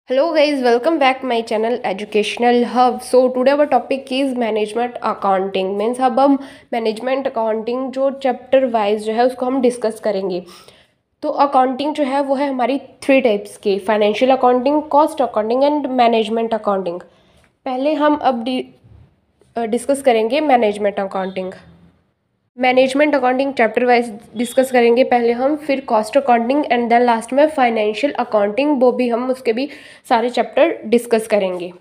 Hello guys, welcome back my channel Educational Hub. So today our topic is management accounting. Means अब हम management accounting जो chapter wise जो है उसको हम डिस्कस करेंगे। तो अकाउंटिंग जो है वो है हमारी 3 टाइप्स की, financial accounting, cost accounting and management accounting. पहले हम अब डिस्कस करेंगे management accounting. Management accounting chapter wise discuss करेंगे पहले हम, फिर cost accounting and then last में फाइनेंशियल अकाउंटिंग, वो भी हम उसके भी सारे चैप्टर डिस्कस करेंगे।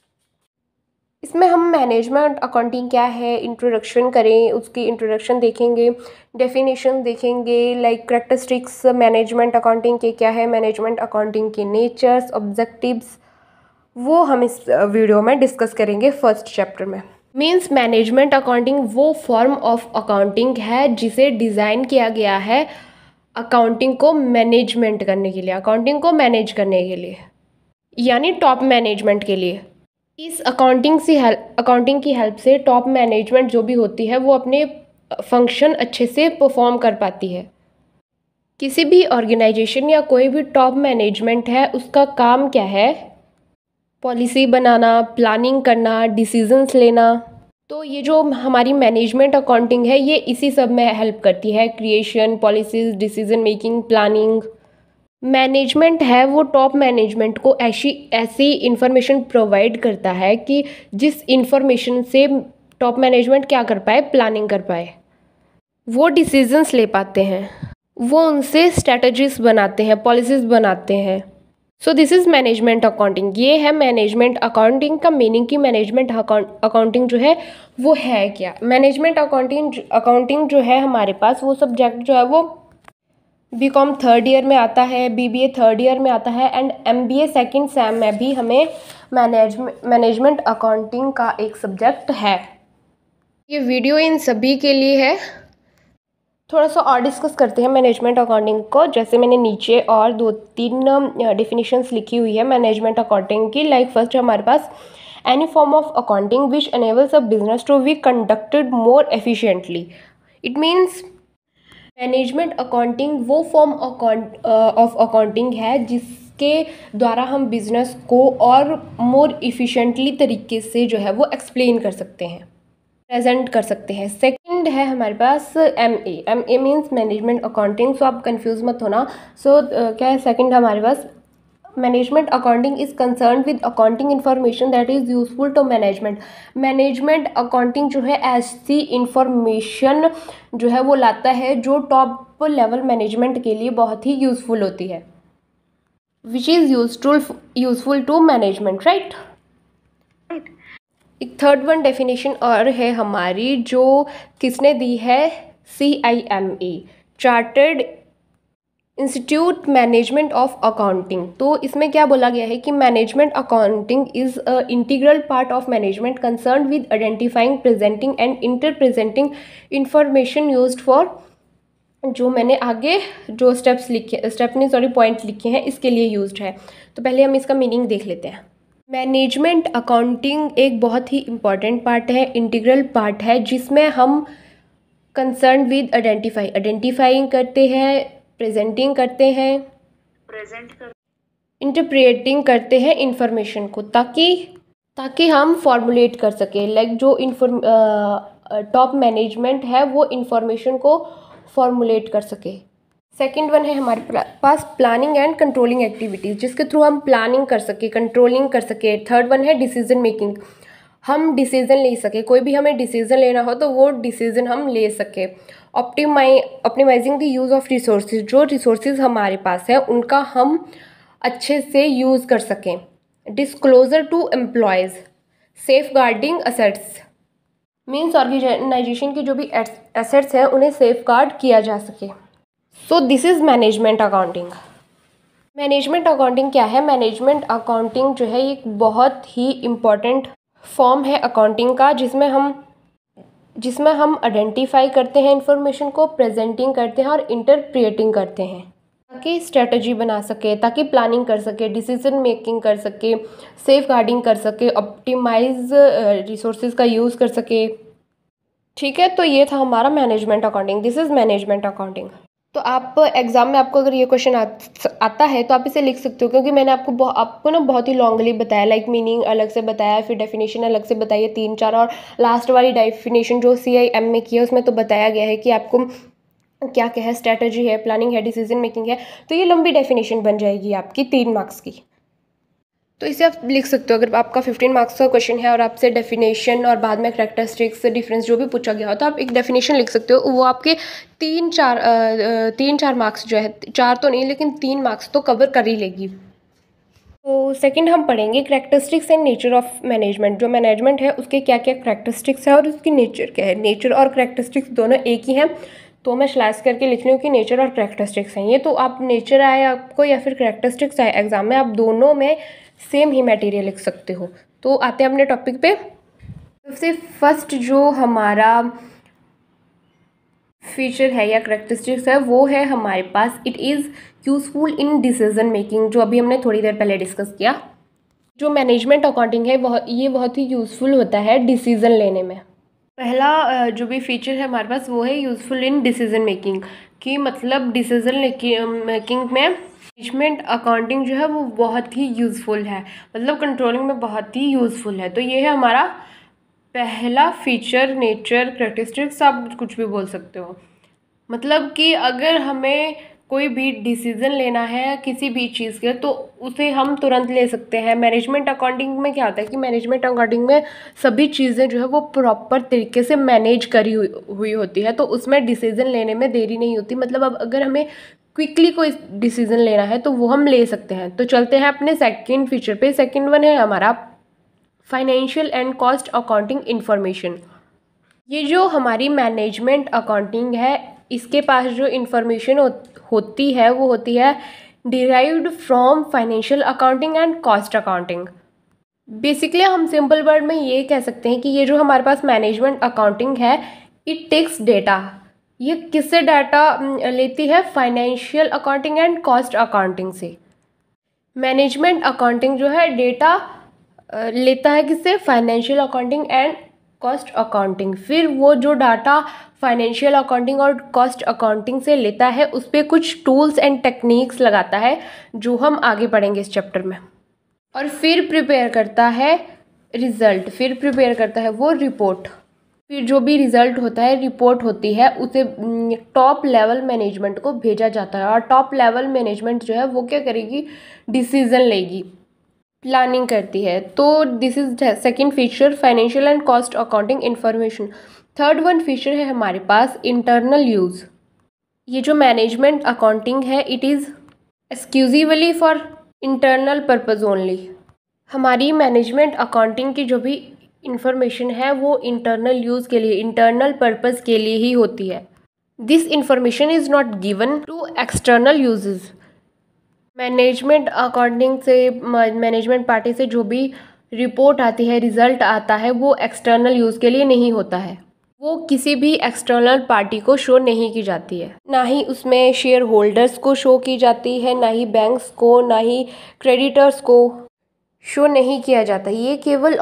इसमें हम मैनेजमेंट अकाउंटिंग क्या है इंट्रोडक्शन करें, उसकी इंट्रोडक्शन देखेंगे, डेफिनेशन देखेंगे, लाइक करैक्टरिस्टिक्स मैनेजमेंट अकाउंटिंग के क्या है, मैनेजमेंट अकाउंटिंग के नेचर्स, ऑब्जेक्टिव्स, वो हम इस वीडियो में डिस्कस करेंगे फर्स्ट चैप्टर में। मीन्स मैनेजमेंट अकाउंटिंग वो फॉर्म ऑफ अकाउंटिंग है जिसे डिज़ाइन किया गया है अकाउंटिंग को मैनेजमेंट करने के लिए, अकाउंटिंग को मैनेज करने के लिए, यानी टॉप मैनेजमेंट के लिए। इस अकाउंटिंग की हेल्प से टॉप मैनेजमेंट जो भी होती है वो अपने फंक्शन अच्छे से परफॉर्म कर पाती है। किसी भी ऑर्गेनाइजेशन या कोई भी टॉप मैनेजमेंट है उसका काम क्या है, पॉलिसी बनाना, प्लानिंग करना, डिसीजंस लेना। तो ये जो हमारी मैनेजमेंट अकाउंटिंग है ये इसी सब में हेल्प करती है, creation, policies, decision making, planning. Management है वो टॉप मैनेजमेंट को ऐसी इंफॉर्मेशन प्रोवाइड करता है कि जिस इंफॉर्मेशन से टॉप मैनेजमेंट क्या कर पाए, प्लानिंग कर पाए, वो डिसीजंस ले पाते हैं, वो उनसे स्ट्रेटजीज बनाते हैं, पॉलिसीज़ बनाते हैं। So this is management accounting. ये है मैनेजमेंट अकाउंटिंग का मीनिंग कि मैनेजमेंट अकाउंटिंग जो है वो है क्या। मैनेजमेंट अकाउंटिंग जो है हमारे पास, वो सब्जेक्ट जो है वो बीकॉम थर्ड ईयर में आता है, बीबीए थर्ड ईयर में आता है एंड एमबीए सेकंड सेम में भी हमें मैनेजमेंट अकाउंटिंग का एक सब्जेक्ट है। ये वीडियो इन सभी के लिए है। थोड़ा सा और डिस्कस करते हैं मैनेजमेंट अकाउंटिंग को। जैसे मैंने नीचे और 2-3 डेफिनेशंस लिखी हुई है मैनेजमेंट अकाउंटिंग की। लाइक फर्स्ट हमारे पास any form of accounting which enables a business to be conducted more efficiently. It means management accounting वो फॉर्म ऑफ अकाउंटिंग है जिसके द्वारा हम बिजनेस को और मोर इफ़िशेंटली तरीके से जो है वो एक्सप्लेन कर सकते हैं, प्रेजेंट कर सकते हैं। सेकंड है हमारे पास M A means management accounting. So आप कंफ्यूज मत होना। क्या है सेकंड हमारे पास, management accounting is concern with accounting information that is useful to management. Management accounting जो है ऐसी इंफॉर्मेशन जो है वो लाता है जो टॉप लेवल मैनेजमेंट के लिए बहुत ही यूजफुल होती है, which is useful to management, right. एक थर्ड वन डेफिनेशन और है हमारी, जो किसने दी है, CIMA, chartered institute management of accounting. तो इसमें क्या बोला गया है कि management accounting is a integral part of management concern with identifying, presenting and interpreting information used for, जो मैंने आगे जो पॉइंट लिखे हैं इसके लिए यूज्ड है। तो पहले हम इसका मीनिंग देख लेते हैं। मैनेजमेंट अकाउंटिंग एक बहुत ही इम्पॉर्टेंट पार्ट है, इंटीग्रल पार्ट है, जिसमें हम कंसर्न विद आइडेंटिफाइंग करते हैं, प्रेजेंटिंग करते हैं, इंटरप्रेटिंग करते हैं इंफॉर्मेशन को, ताकि हम फॉर्मुलेट कर सकें। लाइक जो टॉप मैनेजमेंट है वो इंफॉर्मेशन को फॉर्मुलेट कर सके। सेकंड वन है हमारे पास प्लानिंग एंड कंट्रोलिंग एक्टिविटीज़, जिसके थ्रू हम प्लानिंग कर सके, कंट्रोलिंग कर सके। थर्ड वन है डिसीजन मेकिंग, हम डिसीजन ले सके, कोई भी हमें डिसीजन लेना हो तो वो डिसीजन हम ले सके। Optimising the use of resources, जो रिसोर्सेज हमारे पास है उनका हम अच्छे से यूज़ कर सकें। Disclosure to employees, safeguarding assets, means organisation के जो भी एसेट्स हैं उन्हें सेफ गार्ड किया जा सके। So this is management accounting. Management accounting क्या है, मैनेजमेंट अकाउंटिंग जो है एक बहुत ही इम्पॉर्टेंट फॉर्म है अकाउंटिंग का, जिसमें हम आइडेंटिफाई करते हैं इंफॉर्मेशन को, प्रेजेंटिंग करते हैं और इंटरप्रिएटिंग करते हैं, ताकि स्ट्रेटजी बना सके, ताकि प्लानिंग कर सके, डिसीजन मेकिंग कर सके, सेफ गार्डिंग कर सके, ऑप्टिमाइज रिसोर्सेज का यूज़ कर सके। ठीक है, तो ये था हमारा management accounting. This is management accounting. तो आप एग्ज़ाम में आपको अगर ये क्वेश्चन आता है तो आप इसे लिख सकते हो, क्योंकि मैंने आपको ना बहुत ही लॉन्गली बताया, लाइक मीनिंग अलग से बताया, फिर डेफिनेशन अलग से बताई है 3-4, और लास्ट वाली डेफिनेशन जो CIM में की है उसमें तो बताया गया है कि आपको क्या क्या है, स्ट्रैटेजी है, प्लानिंग है, डिसीजन मेकिंग है। तो ये लंबी डेफिनेशन बन जाएगी आपकी 3 मार्क्स की। तो इसे आप लिख सकते हो। अगर आपका 15 मार्क्स का क्वेश्चन है और आपसे डेफिनेशन और बाद में कैरेक्टरिस्टिक्स डिफरेंस जो भी पूछा गया हो, तो आप एक डेफिनेशन लिख सकते हो, वो आपके 3-4 मार्क्स जो है, 4 तो नहीं लेकिन 3 मार्क्स तो कवर कर ही लेगी। तो सेकंड हम पढ़ेंगे characteristics and nature of management. जो मैनेजमेंट है उसके क्या क्या कैरेक्टरिस्टिक्स है और उसकी नेचर क्या है। नेचर और कैरेक्टरिस्टिक्स दोनों एक ही हैं, तो मैं स्लैश करके लिख रही हूँ कि नेचर और कैरेक्टरिस्टिक्स हैं ये। तो आप नेचर आए आपको या फिर कैरेक्टरिस्टिक्स आए एग्जाम में, आप दोनों में सेम ही मटेरियल लिख सकते हो। तो आते हैं अपने टॉपिक पे। सबसे फर्स्ट जो हमारा फीचर है या करेक्टरिस्टिक्स है वो है हमारे पास, it is useful in decision making, जो अभी हमने थोड़ी देर पहले डिस्कस किया। जो मैनेजमेंट अकाउंटिंग है ये बहुत ही यूज़फुल होता है डिसीजन लेने में। पहला जो भी फीचर है हमारे पास वो है यूज़फुल इन डिसीजन मेकिंग, कि मतलब डिसीजन मेकिंग में मैनेजमेंट अकाउंटिंग जो है वो बहुत ही यूज़फुल है, मतलब कंट्रोलिंग में बहुत ही यूज़फुल है। तो ये है हमारा पहला फीचर। नेचर कैरेक्टरिस्टिक्स आप कुछ भी बोल सकते हो, मतलब कि अगर हमें कोई भी डिसीज़न लेना है किसी भी चीज़ के, तो उसे हम तुरंत ले सकते हैं। मैनेजमेंट अकाउंटिंग में क्या होता है कि मैनेजमेंट अकाउंटिंग में सभी चीज़ें जो है वो प्रॉपर तरीके से मैनेज करी हुई होती है, तो उसमें डिसीज़न लेने में देरी नहीं होती। मतलब अब अगर हमें क्विकली कोई डिसीज़न लेना है तो वो हम ले सकते हैं। तो चलते हैं अपने सेकेंड फीचर पे। सेकेंड वन है हमारा financial and cost accounting information. ये जो हमारी मैनेजमेंट अकाउंटिंग है इसके पास जो इन्फॉर्मेशन होती है वो होती है derived from financial accounting and cost accounting. Basically हम सिंपल वर्ड में ये कह सकते हैं कि ये जो हमारे पास मैनेजमेंट अकाउंटिंग है, इट टेक्स डेटा। ये किससे डाटा लेती है? Financial accounting and cost accounting से। मैनेजमेंट अकाउंटिंग जो है डेटा लेता है किससे? Financial accounting and cost accounting. फिर वो जो डाटा फाइनेंशियल अकाउंटिंग और कॉस्ट अकाउंटिंग से लेता है उस पर कुछ टूल्स एंड टेक्निक्स लगाता है जो हम आगे पढ़ेंगे इस चैप्टर में, और फिर प्रिपेयर करता है रिजल्ट, फिर प्रिपेयर करता है वो रिपोर्ट। फिर जो भी रिजल्ट होता है, रिपोर्ट होती है, उसे टॉप लेवल मैनेजमेंट को भेजा जाता है, और टॉप लेवल मैनेजमेंट जो है वो क्या करेगी? डिसीजन लेगी, प्लानिंग करती है। तो this is second feature, financial and cost accounting information. Third one feature है हमारे पास इंटरनल यूज़। ये जो मैनेजमेंट अकाउंटिंग है it is exclusively for internal purpose only. हमारी मैनेजमेंट अकाउंटिंग की जो भी इंफॉर्मेशन है वो इंटरनल यूज़ के लिए, इंटरनल पर्पज़ के लिए ही होती है। This information is not given to external यूजेस। मैनेजमेंट अकाउंटिंग से, मैनेजमेंट पार्टी से जो भी रिपोर्ट आती है, रिजल्ट आता है, वो एक्सटर्नल यूज़ के लिए नहीं होता है। वो किसी भी एक्सटर्नल पार्टी को शो नहीं की जाती है, ना ही उसमें शेयर होल्डर्स को शो की जाती है, ना ही बैंक्स को, ना ही क्रेडिटर्स को शो नहीं किया जाता। ये केवल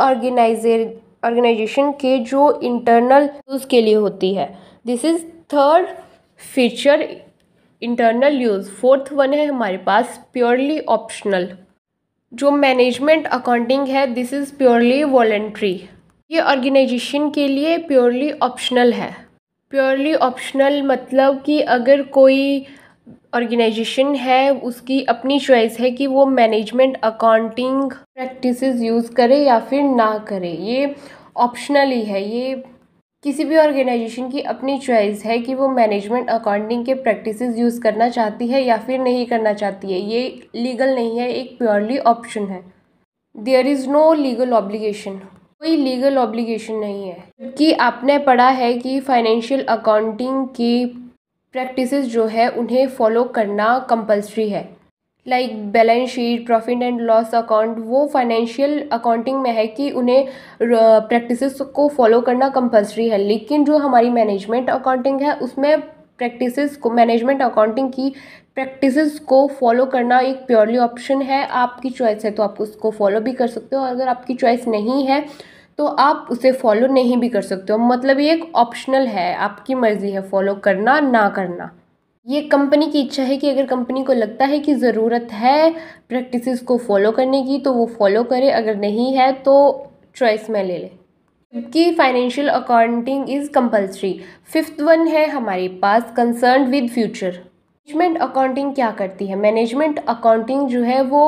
ऑर्गेनाइजेशन के जो इंटरनल यूज़ के लिए होती है। This is third feature, internal use. Fourth one है हमारे पास प्योरली ऑप्शनल। जो मैनेजमेंट अकाउंटिंग है दिस इज़ प्योरली वॉलेंट्री। ये ऑर्गेनाइजेशन के लिए प्योरली ऑप्शनल है। प्योरली ऑप्शनल मतलब कि अगर कोई ऑर्गेनाइजेशन है उसकी अपनी चॉइस है कि वो मैनेजमेंट अकाउंटिंग प्रैक्टिसेस यूज़ करे या फिर ना करे, ये ऑप्शनल ही है। ये किसी भी ऑर्गेनाइजेशन की अपनी चॉइस है कि वो मैनेजमेंट अकाउंटिंग के प्रैक्टिसेस यूज़ करना चाहती है या फिर नहीं करना चाहती है। ये लीगल नहीं है, एक प्योरली ऑप्शन है। There is no legal obligation, कोई लीगल ऑब्लिगेशन नहीं है। जबकि आपने पढ़ा है कि फाइनेंशियल अकाउंटिंग की प्रैक्टिसेस जो है उन्हें फॉलो करना कंपलसरी है, like balance sheet, profit and loss account, वो फाइनेंशियल अकाउंटिंग में है कि उन्हें प्रैक्टिसेस को फॉलो करना कंपलसरी है। लेकिन जो हमारी मैनेजमेंट अकाउंटिंग है उसमें प्रैक्टिसेस को, मैनेजमेंट अकाउंटिंग की प्रैक्टिसेस को फॉलो करना एक प्योरली ऑप्शन है। आपकी चॉइस है तो आप उसको फॉलो भी कर सकते हो, अगर आपकी चॉइस नहीं है तो आप उसे फॉलो नहीं भी कर सकते हो। मतलब ये एक ऑप्शनल है, आपकी मर्ज़ी है फॉलो करना ना करना। ये कंपनी की इच्छा है कि अगर कंपनी को लगता है कि ज़रूरत है प्रैक्टिसेस को फॉलो करने की तो वो फॉलो करे, अगर नहीं है तो चॉइस में ले ले। कि financial accounting is compulsory. Fifth one है हमारे पास concern with future. Management accounting क्या करती है? मैनेजमेंट अकाउंटिंग जो है वो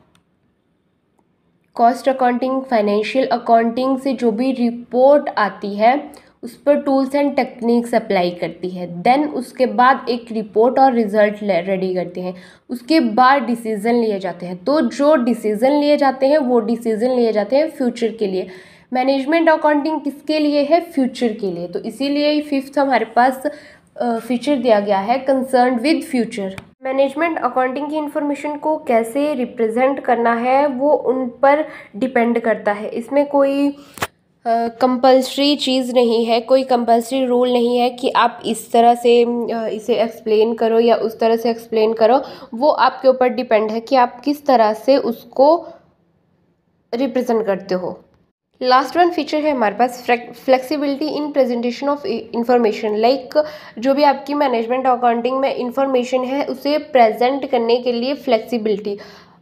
कॉस्ट अकाउंटिंग, फाइनेंशियल अकाउंटिंग से जो भी रिपोर्ट आती है उस पर टूल्स एंड टेक्निक्स अप्लाई करती है। देन उसके बाद एक रिपोर्ट और रिजल्ट रेडी करते हैं। उसके बाद डिसीज़न लिए जाते हैं। तो जो डिसीज़न लिए जाते हैं वो डिसीज़न लिए जाते हैं फ्यूचर के लिए। मैनेजमेंट अकाउंटिंग किसके लिए है? फ्यूचर के लिए। तो इसीलिए फिफ्थ हमारे पास फीचर दिया गया है concern with future. Management accounting की इन्फॉर्मेशन को कैसे रिप्रेजेंट करना है वो उन पर डिपेंड करता है। इसमें कोई कंपल्सरी चीज़ नहीं है, कोई कंपल्सरी रूल नहीं है कि आप इस तरह से इसे एक्सप्लेन करो या उस तरह से एक्सप्लेन करो। वो आपके ऊपर डिपेंड है कि आप किस तरह से उसको रिप्रेजेंट करते हो। लास्ट वन फीचर है हमारे पास flexibility in presentation of information. Like जो भी आपकी मैनेजमेंट अकाउंटिंग में इंफॉर्मेशन है उसे प्रेजेंट करने के लिए फ्लेक्सिबिलिटी।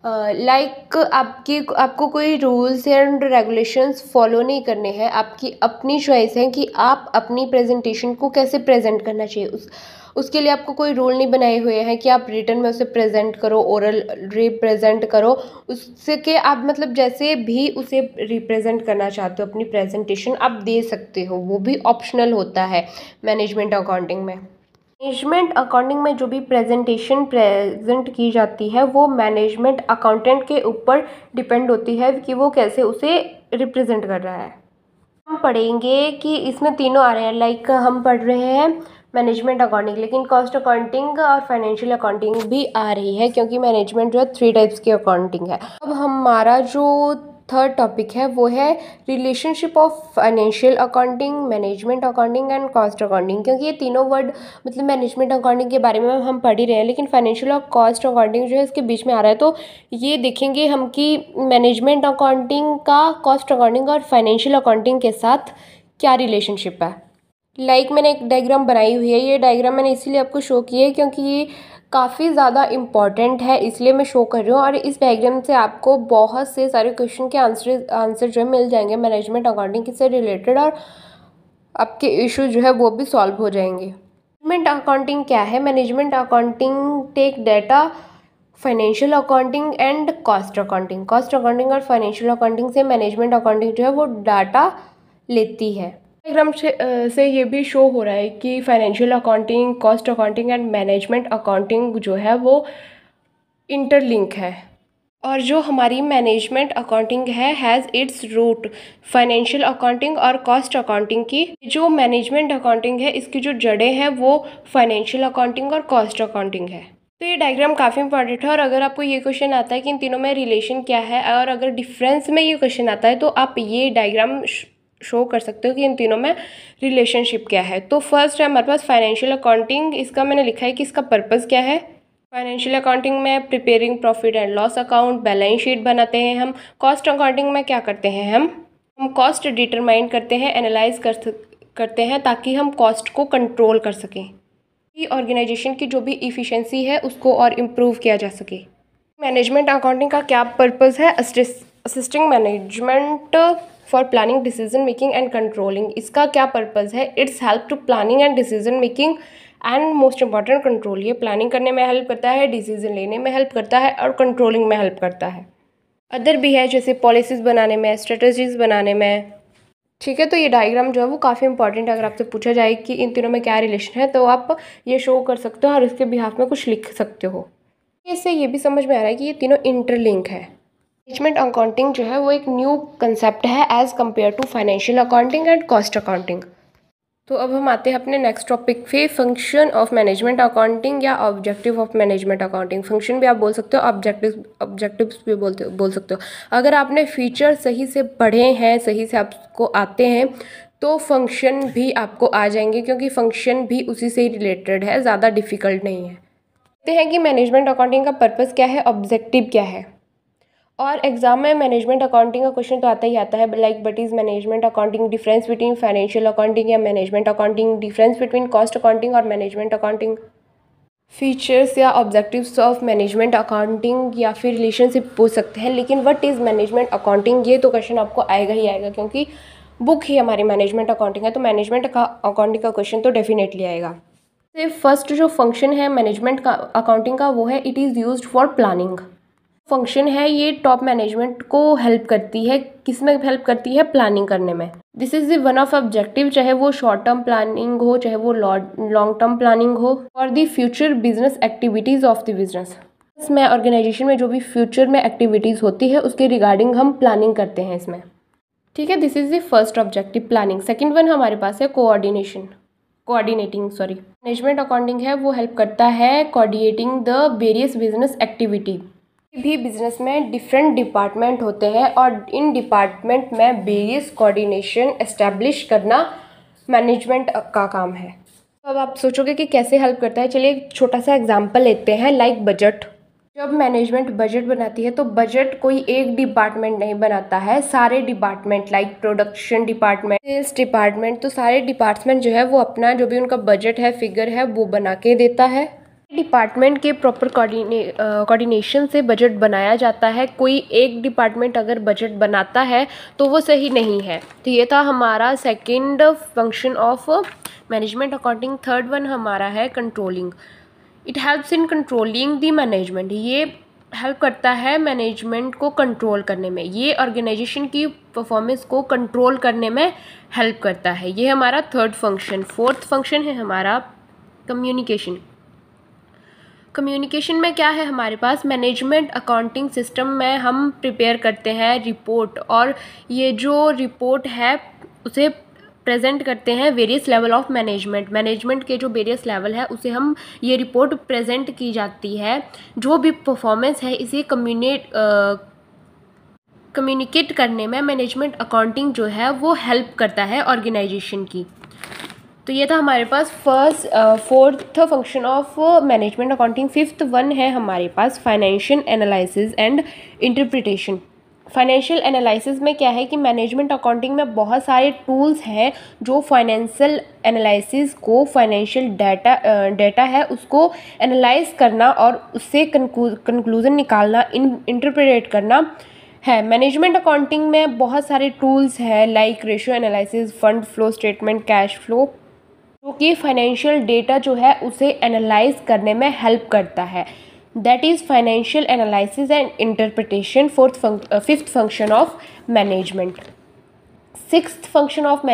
लाइक आपको कोई रूल्स एंड रेगुलेशंस फॉलो नहीं करने हैं, आपकी अपनी चॉइस है कि आप अपनी प्रेजेंटेशन को कैसे प्रेजेंट करना चाहिए। उसके लिए आपको कोई रूल नहीं बनाए हुए हैं कि आप रिटन में उसे प्रेजेंट करो, ओरल रिप्रेजेंट करो। उससे के आप मतलब जैसे भी उसे रिप्रेजेंट करना चाहते हो अपनी प्रेजेंटेशन आप दे सकते हो, वो भी ऑप्शनल होता है मैनेजमेंट अकाउंटिंग में। मैनेजमेंट अकाउंटिंग में जो भी प्रेजेंटेशन प्रेजेंट की जाती है वो मैनेजमेंट अकाउंटेंट के ऊपर डिपेंड होती है कि वो कैसे उसे रिप्रेजेंट कर रहा है। हम पढ़ेंगे कि इसमें तीनों आ रहे हैं। लाइक हम पढ़ रहे हैं मैनेजमेंट अकाउंटिंग, लेकिन कॉस्ट अकाउंटिंग और फाइनेंशियल अकाउंटिंग भी आ रही है क्योंकि मैनेजमेंट जो है 3 टाइप्स की अकाउंटिंग है। अब हमारा जो थर्ड टॉपिक है वो है relationship of financial accounting, management accounting and cost accounting. क्योंकि ये तीनों वर्ड मतलब मैनेजमेंट अकाउंटिंग के बारे में हम पढ़ ही रहे हैं, लेकिन फाइनेंशियल और कॉस्ट अकाउंटिंग जो है इसके बीच में आ रहा है। तो ये देखेंगे हम कि मैनेजमेंट अकाउंटिंग का कॉस्ट अकाउंटिंग और फाइनेंशियल अकाउंटिंग के साथ क्या रिलेशनशिप है। मैंने एक डायग्राम बनाई हुई है। ये डायग्राम मैंने इसीलिए आपको शो की है क्योंकि ये काफ़ी ज़्यादा इम्पॉर्टेंट है, इसलिए मैं शो कर रही हूँ। और इस डायग्राम से आपको बहुत से सारे क्वेश्चन के आंसर जो है मिल जाएंगे मैनेजमेंट अकाउंटिंग से रिलेटेड, और आपके इशू जो है वो भी सॉल्व हो जाएंगे। मैनेजमेंट अकाउंटिंग क्या है? Management accounting take data financial accounting and cost accounting. Cost accounting और फाइनेंशियल अकाउंटिंग से मैनेजमेंट अकाउंटिंग जो है वो डाटा लेती है। डायग्राम से ये भी शो हो रहा है कि financial accounting, cost accounting and management accounting जो है वो इंटरलिंक है। और जो हमारी मैनेजमेंट अकाउंटिंग है has its root financial accounting और कॉस्ट अकाउंटिंग की। जो मैनेजमेंट अकाउंटिंग है इसकी जो जड़ें हैं वो फाइनेंशियल अकाउंटिंग और कॉस्ट अकाउंटिंग है। तो ये डायग्राम काफ़ी इंपॉर्टेंट है। और अगर आपको ये क्वेश्चन आता है कि इन तीनों में रिलेशन क्या है, और अगर डिफरेंस में ये क्वेश्चन आता है तो आप ये डायग्राम शो कर सकते हो कि इन तीनों में रिलेशनशिप क्या है। तो फर्स्ट है हमारे पास फाइनेंशियल अकाउंटिंग। इसका मैंने लिखा है कि इसका पर्पज़ क्या है। फाइनेंशियल अकाउंटिंग में preparing profit and loss account, balance sheet बनाते हैं हम। कॉस्ट अकाउंटिंग में क्या करते हैं हम कॉस्ट डिटरमाइन करते हैं, एनालाइज करते हैं ताकि हम कॉस्ट को कंट्रोल कर सकें, कि ऑर्गेनाइजेशन की जो भी इफ़िशेंसी है उसको और इम्प्रूव किया जा सके। मैनेजमेंट अकाउंटिंग का क्या पर्पज़ है? Assisting management for planning, decision making and controlling. इसका क्या पर्पज़ है? It's help to planning and decision making and most important control. ये प्लानिंग करने में हेल्प करता है, डिसीजन लेने में हेल्प करता है और कंट्रोलिंग में हेल्प करता है। अदर भी है जैसे पॉलिसीज़ बनाने में, स्ट्रेटजीज़ बनाने में। ठीक है, तो ये डायग्राम जो है वो काफ़ी इंपॉर्टेंट है। अगर आपसे पूछा जाए कि इन तीनों में क्या रिलेशन है तो आप ये शो कर सकते हो और इसके बिहाफ में कुछ लिख सकते हो। इससे ये भी समझ में आ रहा है कि ये तीनों इंटरलिंक है। मैनेजमेंट अकाउंटिंग जो है वो एक न्यू कंसेप्ट है as compare to financial accounting and cost accounting. तो अब हम आते हैं अपने नेक्स्ट टॉपिक पे, फंक्शन ऑफ मैनेजमेंट अकाउंटिंग या objective of management accounting. Function भी आप बोल सकते हो, ऑब्जेक्टिव्स भी बोल सकते हो। अगर आपने फीचर सही से पढ़े हैं, सही से आपको आते हैं तो फंक्शन भी आपको आ जाएंगे क्योंकि फंक्शन भी उसी से ही रिलेटेड है, ज़्यादा डिफिकल्ट नहीं है। देखते हैं कि मैनेजमेंट अकाउंटिंग का पर्पज़ क्या है, ऑब्जेक्टिव क्या है। और एग्जाम में मैनेजमेंट अकाउंटिंग का क्वेश्चन तो आता ही आता है। Like but is management accounting, difference between financial accounting या management accounting, difference between cost accounting और मैनेजमेंट अकाउंटिंग। फीचर्स या ऑब्जेक्टिव्स ऑफ मैनेजमेंट अकाउंटिंग या फिर रिलेशनशिप पूछ सकते हैं, लेकिन व्हाट इज़ मैनेजमेंट अकाउंटिंग ये तो क्वेश्चन आपको आएगा ही आएगा, क्योंकि बुक ही हमारी मैनेजमेंट अकाउंटिंग है, तो मैनेजमेंट का अकाउंटिंग का क्वेश्चन तो डेफिनेटली आएगा। फर्स्ट जो फंक्शन है मैनेजमेंट का अकाउंटिंग का वो है it is used for planning. Function है ये टॉप मैनेजमेंट को हेल्प करती है, किस में हेल्प करती है? प्लानिंग करने में। This is the one of objective, चाहे वो शॉर्ट टर्म प्लानिंग हो चाहे वो लॉन्ग टर्म प्लानिंग हो, और the future business activities of the business. इसमें ऑर्गेनाइजेशन में जो भी फ्यूचर में एक्टिविटीज होती है उसके रिगार्डिंग हम प्लानिंग करते हैं इसमें। ठीक है, this is the first objective planning. Second one हमारे पास है कोऑर्डिनेटिंग मैनेजमेंट अकाउंटिंग है वो हेल्प करता है coordinating the various business activity. भी बिजनेस में डिफरेंट डिपार्टमेंट होते हैं और इन डिपार्टमेंट में वेरियस कोऑर्डिनेशन एस्टैब्लिश करना मैनेजमेंट का काम है। अब आप सोचोगे कि कैसे हेल्प करता है, चलिए एक छोटा सा एग्जांपल लेते हैं, लाइक बजट। जब मैनेजमेंट बजट बनाती है तो बजट कोई एक डिपार्टमेंट नहीं बनाता है, सारे department like production department, sales department, तो सारे डिपार्टमेंट जो है वो अपना जो भी उनका बजट है, फिगर है, वो बना के देता है। डिपार्टमेंट के प्रॉपर कोऑर्डिनेशन से बजट बनाया जाता है। कोई एक डिपार्टमेंट अगर बजट बनाता है तो वो सही नहीं है। तो ये था हमारा second function of management accounting. Third one हमारा है controlling. It helps in controlling the management. ये हेल्प करता है मैनेजमेंट को कंट्रोल करने में, ये ऑर्गेनाइजेशन की परफॉर्मेंस को कंट्रोल करने में हेल्प करता है। ये हमारा थर्ड फंक्शन। फोर्थ फंक्शन है हमारा कम्युनिकेशन। कम्युनिकेशन में क्या है हमारे पास? मैनेजमेंट अकाउंटिंग सिस्टम में हम प्रिपेयर करते हैं रिपोर्ट, और ये जो रिपोर्ट है उसे प्रेजेंट करते हैं वेरियस लेवल ऑफ मैनेजमेंट के जो वेरियस लेवल है उसे हम ये रिपोर्ट प्रेजेंट की जाती है। जो भी परफॉर्मेंस है इसे कम्युनिकेट करने में मैनेजमेंट अकाउंटिंग जो है वो हेल्प करता है ऑर्गेनाइजेशन की। तो ये था हमारे पास fourth function of management accounting. Fifth one है हमारे पास financial analysis and interpretation. Financial analysis में क्या है कि मैनेजमेंट अकाउंटिंग में बहुत सारे टूल्स हैं जो फाइनेंशियल एनालिसिस को, फाइनेंशियल डाटा है उसको एनालाइज करना और उससे कंक्लूजन निकालना, इंटरप्रेट करना है। मैनेजमेंट अकाउंटिंग में बहुत सारे टूल्स हैं like ratio analysis, fund flow statement, cash flow, जो कि फाइनेंशियल डेटा जो है उसे एनालाइज करने में हेल्प करता है। That is financial analysis and interpretation, fifth function of management. Sixth function of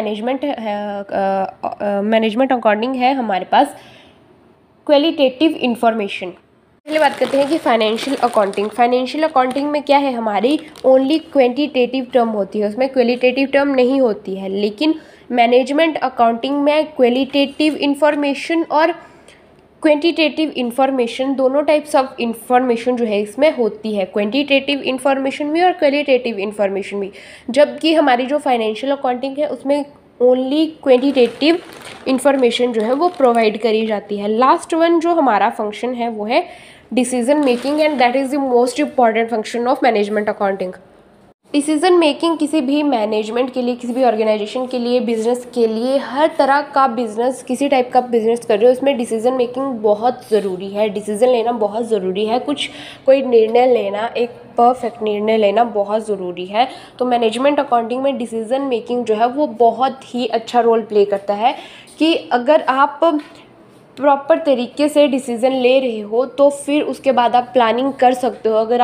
management accounting है हमारे पास क्वालिटेटिव इंफॉर्मेशन। पहले बात करते हैं कि फाइनेंशियल अकाउंटिंग में क्या है हमारी ओनली क्वांटिटेटिव टर्म होती है, उसमें क्वालिटेटिव टर्म नहीं होती है। लेकिन मैनेजमेंट अकाउंटिंग में क्वालिटेटिव इंफॉर्मेशन और क्वांटिटेटिव इंफॉर्मेशन दोनों टाइप्स ऑफ इंफॉर्मेशन जो है इसमें होती है, क्वांटिटेटिव इंफॉर्मेशन भी और क्वालिटेटिव इंफॉर्मेशन भी। जबकि हमारी जो फाइनेंशियल अकाउंटिंग है उसमें ओनली क्वांटिटेटिव इंफॉर्मेशन जो है वो प्रोवाइड करी जाती है। लास्ट वन जो हमारा फंक्शन है वो है decision making, and that is the most important function of management accounting. Decision making किसी भी मैनेजमेंट के लिए, किसी भी ऑर्गेनाइजेशन के लिए, बिजनेस के लिए, हर तरह का बिजनेस, किसी टाइप का बिजनेस कर रहे हो उसमें डिसीजन मेकिंग बहुत ज़रूरी है। डिसीजन लेना बहुत ज़रूरी है, कोई निर्णय लेना, एक परफेक्ट निर्णय लेना बहुत ज़रूरी है। तो मैनेजमेंट अकाउंटिंग में डिसीजन मेकिंग जो है वो बहुत ही अच्छा रोल प्ले करता है कि अगर आप प्रॉपर तरीके से डिसीज़न ले रहे हो तो फिर उसके बाद आप प्लानिंग कर सकते हो। अगर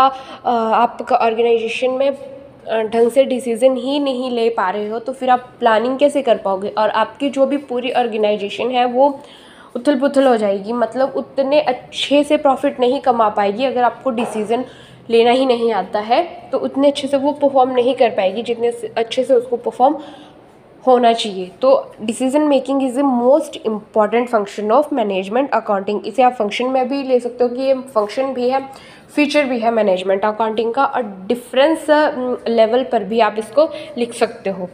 आपका ऑर्गेनाइजेशन में ढंग से डिसीज़न ही नहीं ले पा रहे हो तो फिर आप प्लानिंग कैसे कर पाओगे, और आपकी जो भी पूरी ऑर्गेनाइजेशन है वो उथल पुथल हो जाएगी, मतलब उतने अच्छे से प्रॉफिट नहीं कमा पाएगी। अगर आपको डिसीज़न लेना ही नहीं आता है तो उतने अच्छे से वो परफॉर्म नहीं कर पाएगी जितने अच्छे से उसको परफॉर्म होना चाहिए। तो decision making is the most important function of management accounting. इसे आप फंक्शन में भी ले सकते हो कि ये फंक्शन भी है, फीचर भी है मैनेजमेंट अकाउंटिंग का, और डिफरेंस लेवल पर भी आप इसको लिख सकते हो।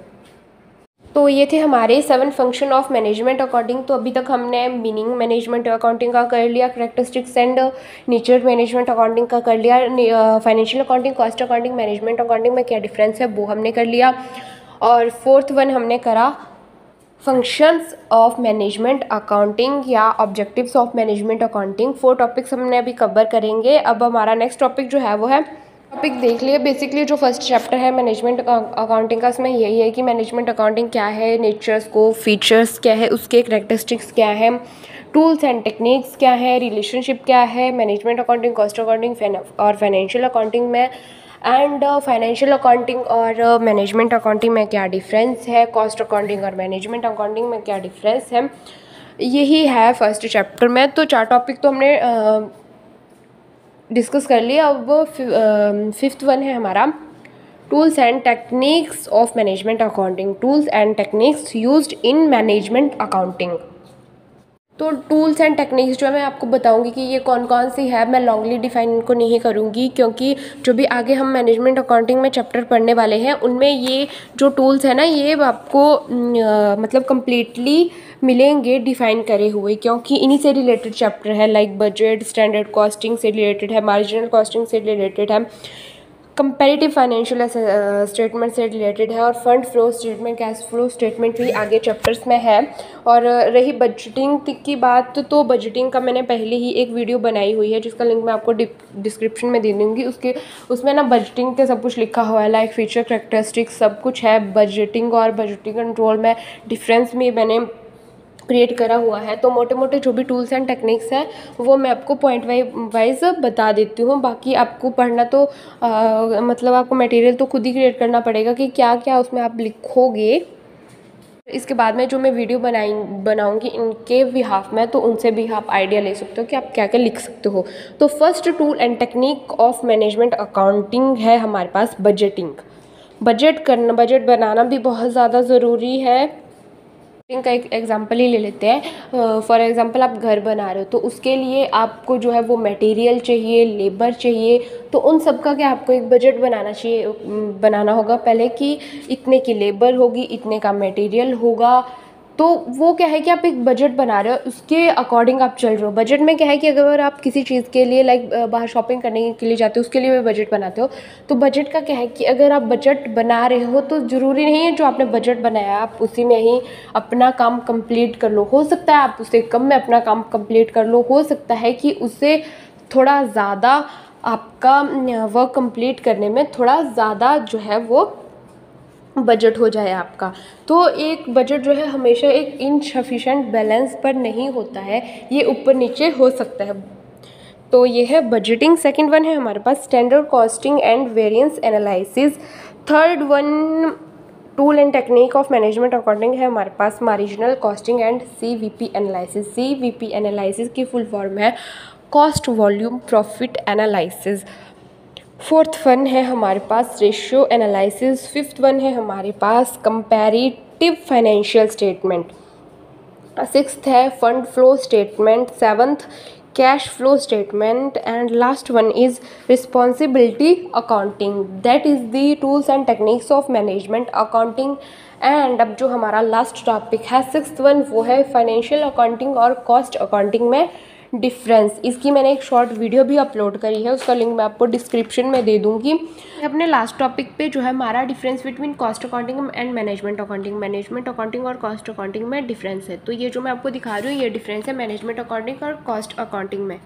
तो ये थे हमारे 7 फंक्शन ऑफ मैनेजमेंट अकाउंटिंग। तो अभी तक हमने मीनिंग मैनेजमेंट अकाउंटिंग का कर लिया, characteristics and nature management accounting का कर लिया, financial accounting, cost accounting, management accounting में क्या डिफरेंस है वो हमने कर लिया, और फोर्थ वन हमने करा फंक्शंस ऑफ मैनेजमेंट अकाउंटिंग या objectives of management accounting, 4 topics हमने अभी कवर करेंगे। अब हमारा नेक्स्ट टॉपिक जो है वो है, टॉपिक देख लिए बेसिकली जो फर्स्ट चैप्टर है मैनेजमेंट अकाउंटिंग का, इसमें यही है कि मैनेजमेंट अकाउंटिंग क्या है, नेचर्स को फीचर्स क्या है, उसके करैक्टरिस्टिक्स क्या है, टूल्स एंड टेक्निक्स क्या है, रिलेशनशिप क्या है मैनेजमेंट अकाउंटिंग, कॉस्ट अकाउंटिंग और फाइनेंशियल अकाउंटिंग में, एंड फाइनेंशियल अकाउंटिंग और मैनेजमेंट अकाउंटिंग में क्या डिफरेंस है, कॉस्ट अकाउंटिंग और मैनेजमेंट अकाउंटिंग में क्या डिफरेंस है, यही है फर्स्ट चैप्टर में। तो 4 टॉपिक तो हमने डिस्कस कर लिया। अब 5th वन है हमारा tools and techniques of management accounting, tools and techniques used in management accounting. तो टूल्स एंड टेक्निक्स जो है मैं आपको बताऊंगी कि ये कौन कौन सी है। मैं लॉन्गली डिफाइन इनको नहीं करूंगी क्योंकि जो भी आगे हम मैनेजमेंट अकाउंटिंग में चैप्टर पढ़ने वाले हैं उनमें ये जो टूल्स है ना ये आपको मतलब कम्प्लीटली मिलेंगे डिफाइन करे हुए, क्योंकि इन्हीं से रिलेटेड चैप्टर है। लाइक बजट, स्टैंडर्ड कॉस्टिंग से रिलेटेड है, मार्जिनल कॉस्टिंग से रिलेटेड है, कंपैरेटिव फाइनेंशियल स्टेटमेंट से रिलेटेड है, और fund flow statement, cash flow statement भी आगे चैप्टर्स में है। और रही बजटिंग की बात, तो बजटिंग का मैंने पहले ही एक वीडियो बनाई हुई है जिसका लिंक मैं आपको डिस्क्रिप्शन में दे दूँगी। उसमें ना बजटिंग के सब कुछ लिखा हुआ है, लाइक फीचर करैक्टरिस्टिक्स सब कुछ है। बजटिंग और बजटिंग कंट्रोल में डिफरेंस भी मैंने क्रिएट करा हुआ है। तो मोटे मोटे जो भी टूल्स एंड टेक्निक्स हैं वो मैं आपको पॉइंट वाइज बता देती हूँ। बाकी आपको पढ़ना तो मतलब आपको मटेरियल तो खुद ही क्रिएट करना पड़ेगा कि क्या क्या उसमें आप लिखोगे। इसके बाद में जो मैं वीडियो बनाऊंगी इनके बिहाफ में, तो उनसे भी आप आइडिया ले सकते हो कि आप क्या क्या लिख सकते हो। तो first tool and technique of management accounting है हमारे पास बजटिंग। बजट बनाना भी बहुत ज़्यादा ज़रूरी है। का एक एग्जांपल ही ले लेते हैं। फॉर एग्जांपल आप घर बना रहे हो तो उसके लिए आपको जो है वो मटेरियल चाहिए, लेबर चाहिए, तो उन सब का क्या आपको एक बजट बनाना होगा पहले कि इतने की लेबर होगी, इतने का मटेरियल होगा। तो वो क्या है कि आप एक बजट बना रहे हो, उसके अकॉर्डिंग आप चल रहे हो। बजट में क्या है कि अगर आप किसी चीज़ के लिए लाइक बाहर शॉपिंग करने के लिए जाते हो उसके लिए भी बजट बनाते हो। तो बजट का क्या है कि अगर आप बजट बना रहे हो तो ज़रूरी नहीं है जो आपने बजट बनाया आप उसी में ही अपना काम कंप्लीट कर लो। हो सकता है आप उससे कम में अपना काम कंप्लीट कर लो, हो सकता है कि उससे थोड़ा ज़्यादा आपका वर्क कंप्लीट करने में थोड़ा ज़्यादा जो है वो बजट हो जाए आपका। तो एक बजट जो है हमेशा एक इनसफिशिएंट बैलेंस पर नहीं होता है, ये ऊपर नीचे हो सकता है। तो ये है बजटिंग। सेकंड वन है हमारे पास standard costing and variance analysis. Third one tool and technique of management accounting है हमारे पास marginal costing and CVP analysis. CVP analysis की फुल फॉर्म है cost volume profit analysis. Fourth one है हमारे पास रेशियो एनालिसिस। फिफ्थ वन है हमारे पास कंपैरेटिव फाइनेंशियल स्टेटमेंट। सिक्स्थ है fund flow statement. Seventh cash flow statement and last one is responsibility accounting. That is the tools and techniques of management accounting. And अब जो हमारा last topic है sixth one वो है financial accounting और cost accounting में difference. इसकी मैंने एक शॉर्ट वीडियो भी अपलोड करी है, उसका लिंक मैं आपको डिस्क्रिप्शन में दे दूँगी। अपने लास्ट टॉपिक पे जो है हमारा difference between cost accounting and management accounting. Management accounting और कॉस्ट अकाउंटिंग में डिफरेंस है। तो ये जो मैं आपको दिखा रही हूँ ये डिफरेंस है मैनेजमेंट अकाउंटिंग और कॉस्ट अकाउंटिंग में।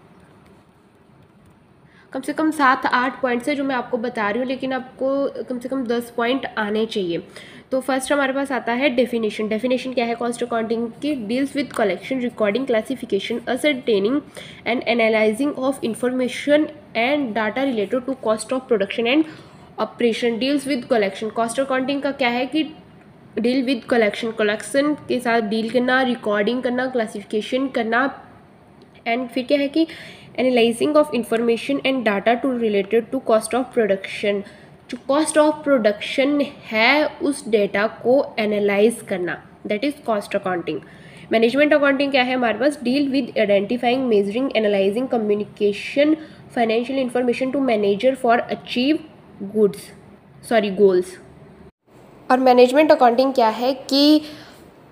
कम से कम 7-8 पॉइंट्स है जो मैं आपको बता रही हूँ, लेकिन आपको कम से कम 10 पॉइंट आने चाहिए। तो फर्स्ट हमारे पास आता है डेफिनेशन। डेफिनेशन क्या है कॉस्ट अकाउंटिंग की? Deals with collection, recording, classification, ascertaining and analysing of information and data related to cost of production and operation. Deals with collection, cost accounting का क्या है कि डील विद कलेक्शन, कलेक्शन के साथ deal करना, recording करना, classification करना, and फिर क्या है कि analysing of information and data to related to cost of production. जो कॉस्ट ऑफ प्रोडक्शन है उस डेटा को एनालाइज करना, that is cost accounting. Management accounting क्या है हमारे पास? Deal with identifying, measuring, analysing, communication financial information to manager for achieve goals. और मैनेजमेंट अकाउंटिंग क्या है कि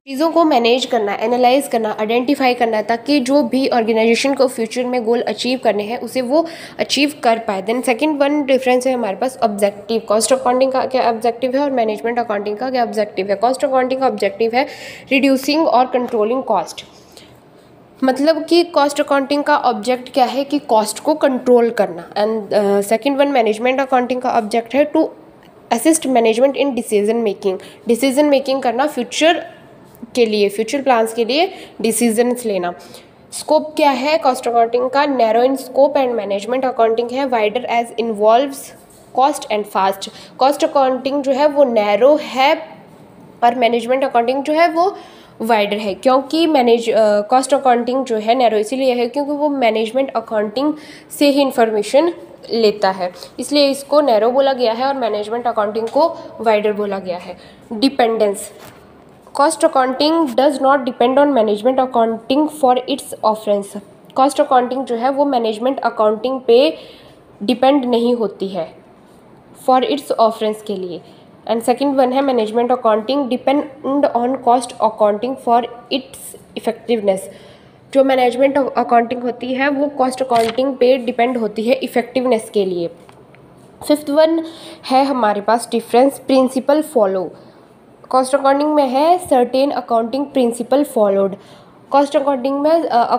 चीज़ों को मैनेज करना, एनालाइज करना, आइडेंटिफाई करना, ताकि जो भी ऑर्गेनाइजेशन को फ्यूचर में गोल अचीव करने हैं उसे वो अचीव कर पाए। देन सेकंड वन डिफरेंस है हमारे पास ऑब्जेक्टिव। कॉस्ट अकाउंटिंग का क्या ऑब्जेक्टिव है और मैनेजमेंट अकाउंटिंग का क्या ऑब्जेक्टिव है। कॉस्ट अकाउंटिंग का ऑब्जेक्टिव है रिड्यूसिंग और कंट्रोलिंग कॉस्ट। मतलब कि कॉस्ट अकाउंटिंग का ऑब्जेक्ट क्या है कि कॉस्ट को कंट्रोल करना। And second one management accounting का ऑब्जेक्ट है to assist management in decision making करना, फ्यूचर के लिए, फ्यूचर प्लान्स के लिए डिसीजंस लेना। स्कोप क्या है कॉस्ट अकाउंटिंग का, narrow in scope, and management accounting है wider as involves cost and fast. Cost accounting जो है वो नैरो है और मैनेजमेंट अकाउंटिंग जो है वो वाइडर है। क्योंकि कॉस्ट अकाउंटिंग जो है नैरो इसीलिए है क्योंकि वो मैनेजमेंट अकाउंटिंग से ही इंफॉर्मेशन लेता है, इसलिए इसको नैरो बोला गया है और मैनेजमेंट अकाउंटिंग को वाइडर बोला गया है। Dependence, cost accounting does not depend on management accounting for its reference. Cost accounting जो है वो मैनेजमेंट अकाउंटिंग पे डिपेंड नहीं होती है फॉर इट्स ऑफरेंस के लिए। एंड सेकंड वन है management accounting depend on cost accounting for its effectiveness. जो मैनेजमेंट अकाउंटिंग होती है वो कॉस्ट अकाउंटिंग पे डिपेंड होती है इफेक्टिवनेस के लिए। फिफ्थ वन है हमारे पास difference principle follow. Cost accounting में है certain accounting principle followed. Cost accounting में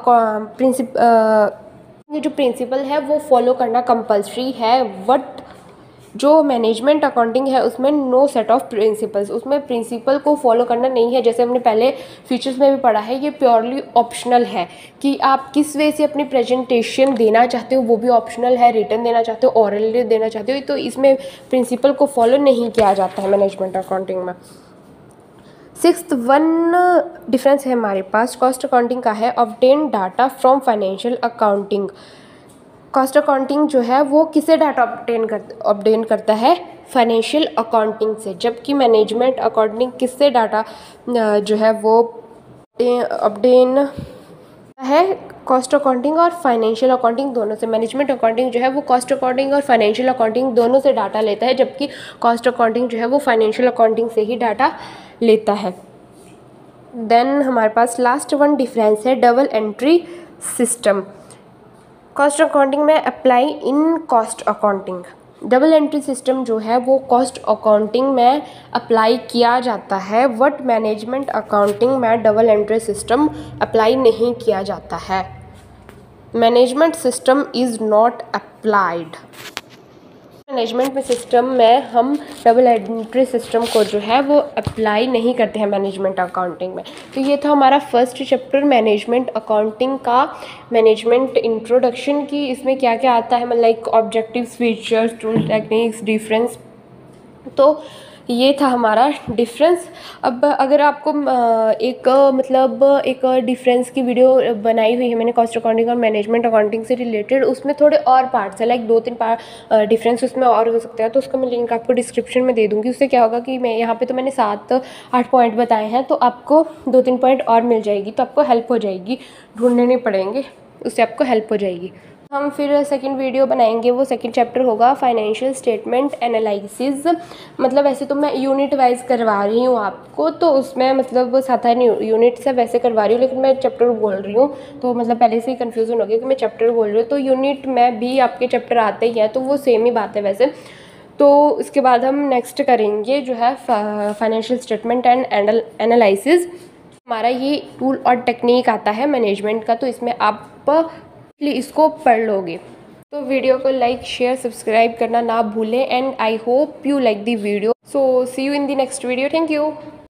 जो प्रिंसिपल है वो फॉलो करना कंपल्सरी है, बट जो मैनेजमेंट अकाउंटिंग है उसमें नो सेट ऑफ प्रिंसिपल्स, उसमें प्रिंसिपल को फॉलो करना नहीं है। जैसे हमने पहले फीचर्स में भी पढ़ा है, ये प्योरली ऑप्शनल है कि आप किस वे से अपनी प्रेजेंटेशन देना चाहते हो, वो भी ऑप्शनल है। रिटन देना चाहते हो, ओरली देना चाहते हो, तो इसमें प्रिंसिपल को फॉलो नहीं किया जाता है मैनेजमेंट अकाउंटिंग में। सिक्स्थ वन डिफरेंस है हमारे पास कॉस्ट अकाउंटिंग का है obtain data from financial accounting. Cost accounting जो है वो किससे डाटा ऑब्टेन करता है, फाइनेंशियल अकाउंटिंग से, जबकि मैनेजमेंट अकाउंटिंग किससे डाटा जो है वो ऑब्टेन है, कॉस्ट अकाउंटिंग और फाइनेंशियल अकाउंटिंग दोनों से। मैनेजमेंट अकाउंटिंग जो है वो कॉस्ट अकाउंटिंग और फाइनेंशियल अकाउंटिंग दोनों से डाटा लेता है, जबकि कॉस्ट अकाउंटिंग जो है वो फाइनेंशियल अकाउंटिंग से ही डाटा लेता है। देन हमारे पास लास्ट वन डिफरेंस है double entry system. Cost accounting में apply in cost accounting. Double entry system जो है वो कॉस्ट अकाउंटिंग में अप्लाई किया जाता है, बट मैनेजमेंट अकाउंटिंग में डबल एंट्री सिस्टम अप्लाई नहीं किया जाता है। Management system is not applied. Management में सिस्टम में हम डबल एंट्री सिस्टम को जो है वो अप्लाई नहीं करते हैं मैनेजमेंट अकाउंटिंग में। तो ये था हमारा फर्स्ट चैप्टर मैनेजमेंट अकाउंटिंग का, मैनेजमेंट इंट्रोडक्शन की। इसमें क्या क्या आता है, मतलब like objectives, features, tool, techniques, difference. तो ये था हमारा डिफरेंस। अब अगर आपको एक डिफरेंस की वीडियो बनाई हुई है मैंने कॉस्ट अकाउंटिंग और मैनेजमेंट अकाउंटिंग से रिलेटेड, उसमें थोड़े और पार्ट्स है, लाइक 2-3 डिफरेंस उसमें और हो सकते हैं, तो उसका मैं लिंक आपको डिस्क्रिप्शन में दे दूँगी। उससे क्या होगा कि मैं यहाँ पे तो मैंने 7-8 पॉइंट बताए हैं, तो आपको 2-3 पॉइंट और मिल जाएगी, तो आपको हेल्प हो जाएगी, ढूंढने नहीं पड़ेंगे, उससे आपको हेल्प हो जाएगी। हम फिर सेकंड वीडियो बनाएंगे, वो सेकंड चैप्टर होगा फाइनेंशियल स्टेटमेंट एनालिसिस। मतलब वैसे तो मैं यूनिट वाइज करवा रही हूँ आपको, तो उसमें मतलब 7 यूनिट से वैसे करवा रही हूँ, लेकिन मैं चैप्टर बोल रही हूँ, तो मतलब पहले से ही कन्फ्यूजन हो गया कि मैं चैप्टर बोल रही हूँ। तो यूनिट में भी आपके चैप्टर आते ही हैं, तो वो सेम ही बात है वैसे। तो इसके बाद हम नेक्स्ट करेंगे जो है फाइनेंशियल स्टेटमेंट एंड एनालिसिस। हमारा ये टूल और टेक्निक आता है मैनेजमेंट का, तो इसमें आप इसको पढ़ लोगे। तो वीडियो को लाइक, शेयर, सब्सक्राइब करना ना भूलें, and I hope you like the video. So see you in the next video. Thank you.